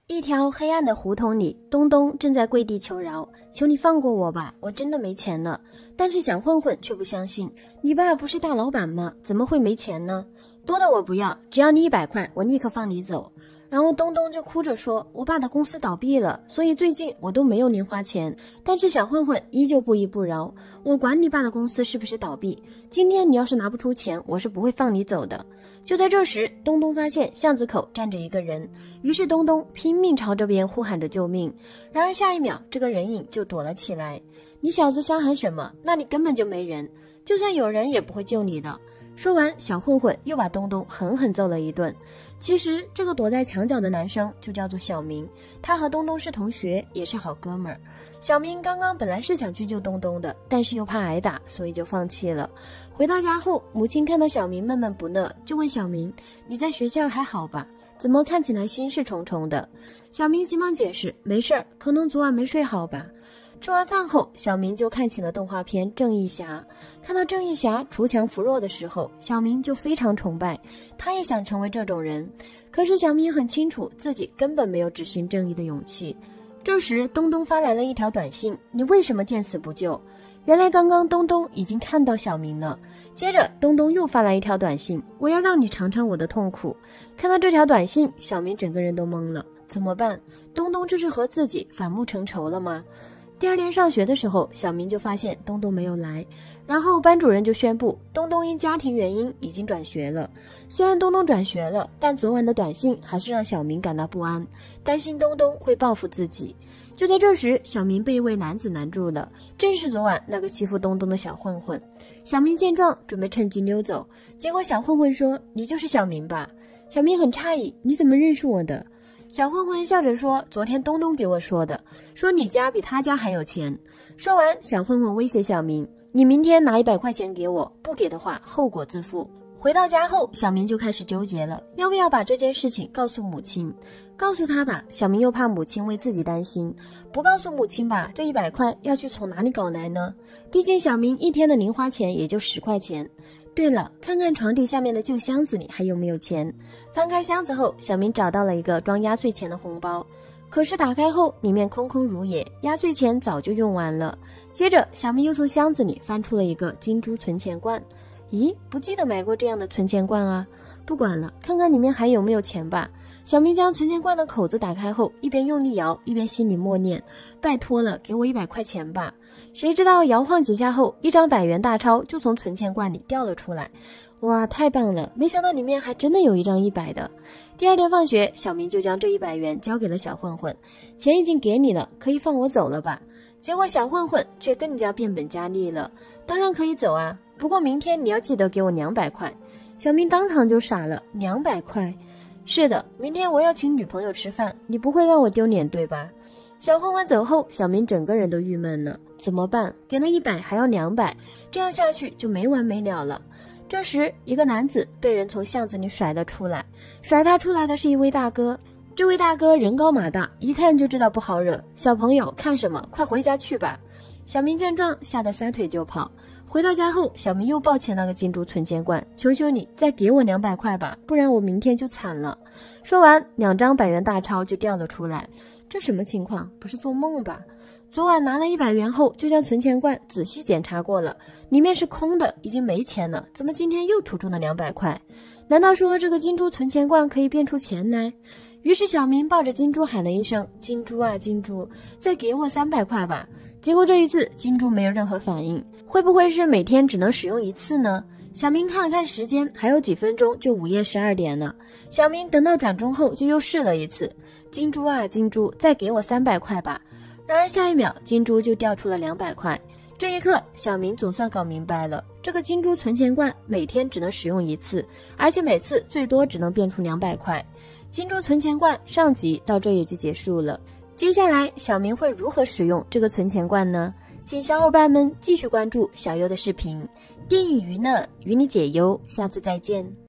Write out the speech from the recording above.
一条黑暗的胡同里，东东正在跪地求饶：“求你放过我吧，我真的没钱了。”但是小混混却不相信：“你爸不是大老板吗？怎么会没钱呢？多的我不要，只要你100块，我立刻放你走。”然后东东就哭着说：“我爸的公司倒闭了，所以最近我都没有零花钱。”但是小混混依旧不依不饶：“我管你爸的公司是不是倒闭，今天你要是拿不出钱，我是不会放你走的。”就在这时，东东发现巷子口站着一个人，于是东东拼命朝这边呼喊着救命。然而下一秒，这个人影就躲了起来。“你小子瞎喊什么？那里根本就没人，就算有人也不会救你的。”说完，小混混又把东东狠狠揍了一顿。其实这个躲在墙角的男生就叫做小明，他和东东是同学，也是好哥们儿。小明刚刚本来是想去救东东的，但是又怕挨打，所以就放弃了。回到家后，母亲看到小明闷闷不乐，就问小明：“你在学校还好吧？怎么看起来心事重重的？”小明急忙解释：“没事儿，可能昨晚没睡好吧。”吃完饭后，小明就看起了动画片《正义侠》。看到正义侠锄强扶弱的时候，小明就非常崇拜，他也想成为这种人。可是小明很清楚自己根本没有执行正义的勇气。这时东东发来了一条短信：“你为什么见死不救？”原来刚刚东东已经看到小明了。接着东东又发来一条短信：“我要让你尝尝我的痛苦。”看到这条短信，小明整个人都懵了，怎么办？东东这是和自己反目成仇了吗？第二天上学的时候，小明就发现东东没有来，然后班主任就宣布东东因家庭原因已经转学了。虽然东东转学了，但昨晚的短信还是让小明感到不安，担心东东会报复自己。就在这时，小明被一位男子拦住了，正是昨晚那个欺负东东的小混混。小明见状准备趁机溜走，结果小混混说：“你就是小明吧？”小明很诧异：“你怎么认识我的？”小混混笑着说：“昨天东东给我说的，说你家比他家还有钱。”说完，小混混威胁小明：“你明天拿100块钱给我，不给的话，后果自负。”回到家后，小明就开始纠结了，要不要把这件事情告诉母亲？告诉他吧，小明又怕母亲为自己担心；不告诉母亲吧，这100块要去从哪里搞来呢？毕竟小明一天的零花钱也就10块钱。对了，看看床底下面的旧箱子里还有没有钱。翻开箱子后，小明找到了一个装压岁钱的红包，可是打开后里面空空如也，压岁钱早就用完了。接着小明又从箱子里翻出了一个金珠存钱罐，咦，不记得买过这样的存钱罐啊，不管了，看看里面还有没有钱吧。小明将存钱罐的口子打开后，一边用力摇，一边心里默念：“拜托了，给我100块钱吧。”谁知道摇晃几下后，一张100元大钞就从存钱罐里掉了出来。哇，太棒了！没想到里面还真的有一张100的。第二天放学，小明就将这100元交给了小混混：“钱已经给你了，可以放我走了吧？”结果小混混却更加变本加厉了：“当然可以走啊，不过明天你要记得给我200块。”小明当场就傻了，200块？是的，明天我要请女朋友吃饭，你不会让我丢脸对吧？小混混走后，小明整个人都郁闷了，怎么办？给了100还要200，这样下去就没完没了了。这时一个男子被人从巷子里甩了出来，甩他出来的是一位大哥。这位大哥人高马大，一看就知道不好惹，小朋友看什么，快回家去吧。小明见状吓得撒腿就跑。回到家后，小明又抱起那个金珠存钱罐：“求求你再给我200块吧，不然我明天就惨了。”说完，2张100元大钞就掉了出来。这什么情况？不是做梦吧？昨晚拿了100元后，就将存钱罐仔细检查过了，里面是空的，已经没钱了，怎么今天又吐出了200块？难道说这个金珠存钱罐可以变出钱来？于是小明抱着金珠喊了一声：“金珠啊金珠，再给我300块吧。”结果这一次金珠没有任何反应，会不会是每天只能使用1次呢？小明看了看时间，还有几分钟就午夜12点了。小明等到转钟后就又试了一次：“金珠啊金珠，再给我300块吧。”然而下一秒金珠就掉出了200块。这一刻小明总算搞明白了，这个金珠存钱罐每天只能使用1次，而且每次最多只能变出200块。金珠存钱罐上集到这也就结束了。接下来小明会如何使用这个存钱罐呢？请小伙伴们继续关注小优的视频，电影娱乐与你解忧，下次再见。